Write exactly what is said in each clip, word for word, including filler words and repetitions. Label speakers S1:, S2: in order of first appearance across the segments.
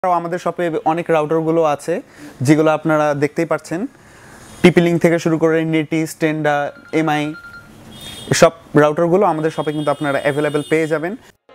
S1: আমাদের শপে অনেক রাউটারগুলো আছে যেগুলো আপনারা দেখতেই পাচ্ছেন। টিপি লিঙ্ক থেকে শুরু করে নেটিস, টেন্ডা, এমআই সব রাউটারগুলো আমাদের শপে কিন্তু আপনারা অ্যাভেলেবেল পেয়ে যাবেন।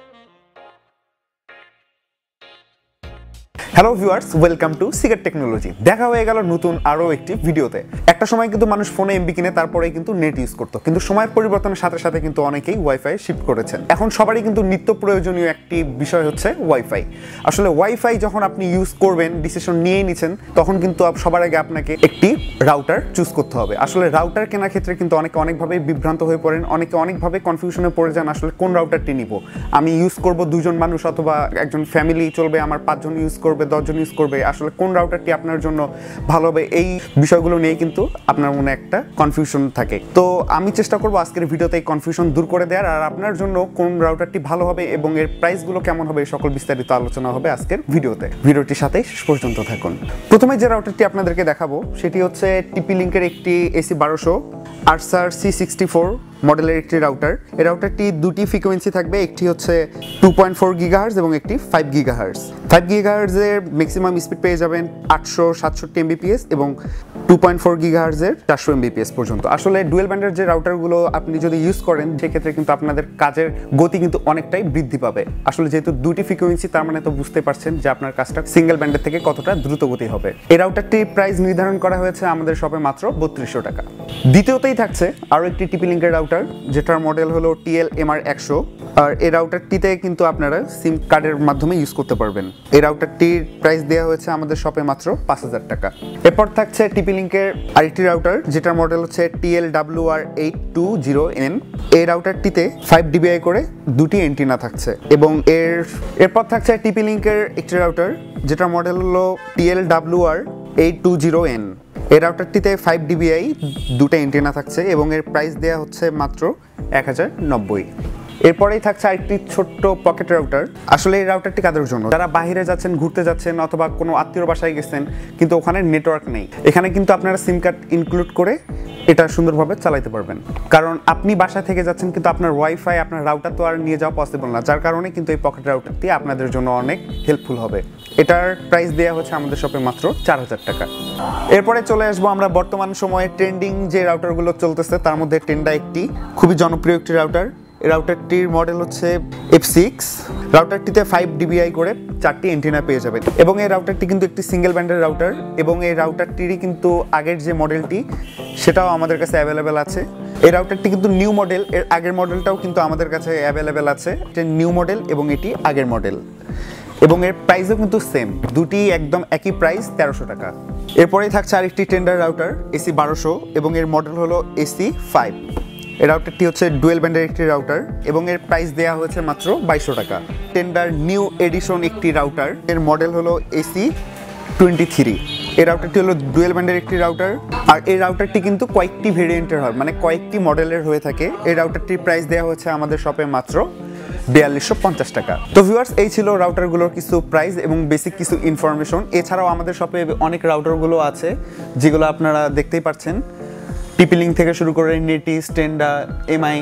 S1: Hello viewers, welcome to Seagate technology. দেখা হয়ে গেল নতুন আরও একটি ভিডিওতে। একটা সময় কিন্তু মানুষ ফোনে এমবি কিনে তারপরেই কিন্তু নেট ইউজ করতো, কিন্তু সময়ের পরিবর্তনের সাথে সাথে কিন্তু অনেকেই ওয়াইফাই শিফট করেছেন। এখন সবারই কিন্তু নিত্য প্রয়োজনীয় একটি বিষয় হচ্ছে ওয়াইফাই। আসলে ওয়াইফাই যখন আপনি ইউজ করবেন, ডিসিশন নিয়েই নিচ্ছেন, তখন কিন্তু সবার আগে আপনাকে একটি রাউটার চুজ করতে হবে। আসলে রাউটার কেনার ক্ষেত্রে কিন্তু অনেকে অনেকভাবে বিভ্রান্ত হয়ে পড়েন, অনেকে অনেকভাবে কনফিউশনে পড়ে যান। আসলে কোন রাউটারটি নিব, আমি ইউজ করব দুজন মানুষ অথবা একজন ফ্যামিলি চলবে, আমার পাঁচজন ইউজ করবে, দশজন ইউজ করবে, আসলে কোন রাউটারটি আপনার জন্য ভালো হবে, এই বিষয়গুলো নিয়ে কিন্তু আপনার মনে একটা কনফিউশন থাকে। তো আমি চেষ্টা করবো আজকের ভিডিওতে এই কনফিউশন দূর করে দেওয়ার, আর আপনার জন্য কোন রাউটারটি ভালো হবে এবং এর প্রাইসগুলো কেমন হবে এই সকল বিস্তারিত আলোচনা হবে আজকের ভিডিওতে। ভিডিওটির সাথে শেষ পর্যন্ত থাকুন। প্রথমে যে রাউটারটি আপনাদেরকে দেখাবো সেটি হচ্ছে টিপি লিঙ্কের একটি এসি বারোশো আরসার সি সিক্সটি ফোর মডেলের একটি রাউটার। এই রাউটারটি দুটি ফ্রিকোয়েন্সি থাকবে, একটি হচ্ছে টু পয়েন্ট ফোর গিগাহার্জ এবং একটি ফাইভ গিগাহার্জ। ফাইভ গিগাহার্জের ম্যাক্সিমাম স্পিড পেয়ে যাবেন আটশো সাতষট্টি এমবিপিএস এবং টু পয়েন্ট ফোর গিগাহার্জের চারশো এমবিপিএস পর্যন্ত। আসলে ডুয়েল ব্যান্ডের যে রাউটারগুলো আপনি যদি ইউজ করেন সেক্ষেত্রে কিন্তু আপনাদের কাজের গতি কিন্তু অনেকটাই বৃদ্ধি পাবে। আসলে যেহেতু দুটি ফ্রিকোয়েন্সি, তার মানে তো বুঝতে পারছেন যে আপনার কাজটা সিঙ্গেল ব্যান্ডের থেকে কতটা দ্রুত গতি হবে। এই রাউটারটির প্রাইস নির্ধারণ করা হয়েছে আমাদের শপে মাত্র বত্রিশশো টাকা। দ্বিতীয়তেই থাকছে আরও একটি টিপি লিঙ্কের রাউটার, যেটার মডেল হলো টিএল এমআর একশো। আর এই রাউটারটিতে কিন্তু আপনারা সিম কার্ডের মাধ্যমে ইউজ করতে পারবেন। এই রাউটারটির প্রাইস দেওয়া হয়েছে আমাদের শপে মাত্র পাঁচ হাজার টাকা। এরপর থাকছে টিপি লিঙ্কের আরেকটি রাউটার, যেটার মডেল হচ্ছে TL W R eight two zero N. এই রাউটারটিতে ফাইভ ডিবিআই করে দুটি এন্টিনা থাকছে এবং এর এরপর থাকছে টিপি লিঙ্কের একটি রাউটার, যেটার মডেল হলো TL W R eight two zero N. এই রাউটারটিতে ফাইভ ডিবিআই দুটো এন্টিনা থাকছে এবং এর প্রাইস দেওয়া হচ্ছে মাত্র এক হাজার নব্বই। এরপরেই থাকছে আরেকটি ছোট্ট পকেট রাউটার। আসলে এই রাউটারটি কাদের জন্য? যারা বাইরে যাচ্ছেন, ঘুরতে যাচ্ছেন অথবা কোনো আত্মীয় বাসায় গেছেন কিন্তু ওখানে নেটওয়ার্ক নেই, এখানে কিন্তু আপনারা সিম কার্ড ইনক্লুড করে এটা সুন্দরভাবে চালাতে পারবেন। কারণ আপনি বাসা থেকে যাচ্ছেন কিন্তু আপনার ওয়াইফাই, আপনার রাউটার তো আর নিয়ে যাওয়া পসিবল না, যার কারণে কিন্তু এই পকেট রাউটারটি আপনাদের জন্য অনেক হেল্পফুল হবে। এটার প্রাইস দেওয়া হচ্ছে আমাদের শপে মাত্র চার হাজার টাকা। এরপরে চলে আসবো আমরা বর্তমান সময়ে ট্রেন্ডিং যে রাউটারগুলো চলতেছে তার মধ্যে টেন্ডা একটি খুবই জনপ্রিয় একটি রাউটার। এই রাউটারটির মডেল হচ্ছে এফ সিক্স। রাউটারটিতে ফাইভ ডিবিআই করে চারটি এন্টিনা পেয়ে যাবেন এবং এই রাউটারটি কিন্তু একটি সিঙ্গেল ব্যান্ডের রাউটার এবং এই রাউটারটিরই কিন্তু আগের যে মডেলটি সেটাও আমাদের কাছে অ্যাভেলেবেল আছে। এই রাউটারটি কিন্তু নিউ মডেল, এর আগের মডেলটাও কিন্তু আমাদের কাছে অ্যাভেলেবেল আছে। এটা নিউ মডেল এবং এটি আগের মডেল এবং এর প্রাইসও কিন্তু সেম, দুটি একদম একই প্রাইস, তেরোশো টাকা। এরপরেই থাকছে আরেকটি টেন্ডার রাউটার এসি বারোশো এবং এর মডেল হলো এসি ফাইভ। এই রাউটারটি হচ্ছে ডুয়েল ব্যান্ডের একটি রাউটার এবং এর প্রাইস দেওয়া হয়েছে মাত্র বাইশশো টাকা। টেন্ডার নিউ এডিশন একটি রাউটার, এর মডেল হলো এসি টোয়েন্টি থ্রি। এই রাউটারটি হলো ডুয়েল ব্যান্ডের একটি রাউটার আর এই রাউটারটি কিন্তু কয়েকটি ভেরিয়েন্টের হয়, মানে কয়েকটি মডেলের হয়ে থাকে। এই রাউটারটির প্রাইস দেওয়া হচ্ছে আমাদের শপে মাত্র বিয়াল্লিশশো পঞ্চাশ টাকা। তো ভিউয়ার্স, এই ছিল রাউটারগুলোর কিছু প্রাইস এবং বেসিক কিছু ইনফরমেশন। এছাড়াও আমাদের শপে অনেক রাউটারগুলো আছে যেগুলো আপনারা দেখতেই পাচ্ছেন। টিপি লিঙ্ক থেকে শুরু করে নেটিস, টেন্ডা, এমআই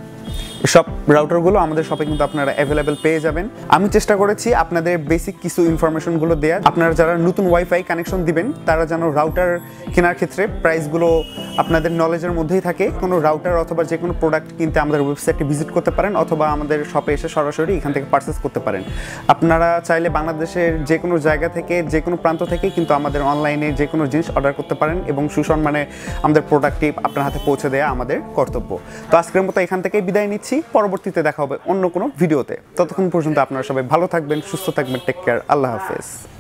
S1: সব রাউটারগুলো আমাদের শপে কিন্তু আপনারা অ্যাভেলেবেল পেয়ে যাবেন। আমি চেষ্টা করেছি আপনাদের বেসিক কিছু ইনফরমেশনগুলো দেওয়ার। আপনারা যারা নতুন ওয়াইফাই কানেকশন দিবেন তারা যেন রাউটার কেনার ক্ষেত্রে প্রাইসগুলো আপনাদের নলেজের মধ্যেই থাকে। কোনো রাউটার অথবা যে কোনো প্রোডাক্ট কিনতে আমাদের ওয়েবসাইটে ভিজিট করতে পারেন অথবা আমাদের শপে এসে সরাসরি এখান থেকে পারচেস করতে পারেন। আপনারা চাইলে বাংলাদেশের যে কোনো জায়গা থেকে, যে কোনো প্রান্ত থেকে কিন্তু আমাদের অনলাইনে যে কোনো জিনিস অর্ডার করতে পারেন এবং সুসম্মানে আমাদের প্রোডাক্টটি আপনার হাতে পৌঁছে দেওয়া আমাদের কর্তব্য। তো আজকের মতো এখান থেকেই বিদায় নিচ্ছি, পরবর্তীতে দেখা হবে অন্য কোনো ভিডিওতে। ততক্ষণ পর্যন্ত আপনারা সবাই ভালো থাকবেন, সুস্থ থাকবেন। টেক কেয়ার, আল্লাহ হাফেজ।